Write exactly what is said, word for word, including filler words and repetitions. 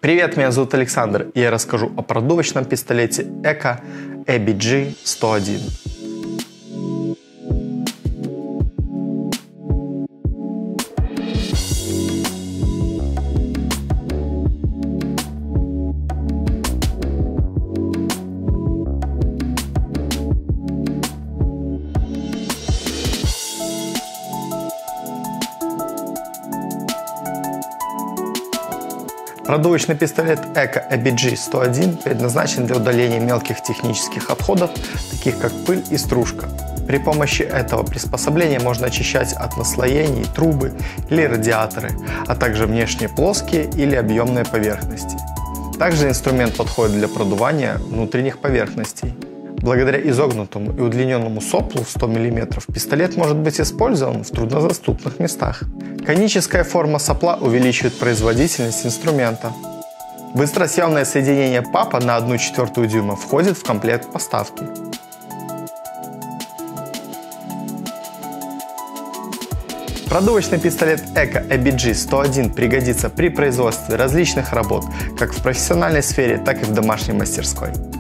Привет, меня зовут Александр, и я расскажу о продувочном пистолете Ека эй би джи сто один. Продувочный пистолет Ека эй би джи сто один предназначен для удаления мелких технических отходов, таких как пыль и стружка. При помощи этого приспособления можно очищать от наслоений трубы или радиаторы, а также внешние плоские или объемные поверхности. Также инструмент подходит для продувания внутренних поверхностей. Благодаря изогнутому и удлиненному соплу в сто миллиметров пистолет может быть использован в труднодоступных местах. Коническая форма сопла увеличивает производительность инструмента. Быстросъемное соединение папа на одну четвертую дюйма входит в комплект поставки. Продувочный пистолет Ека эй би джи сто один пригодится при производстве различных работ, как в профессиональной сфере, так и в домашней мастерской.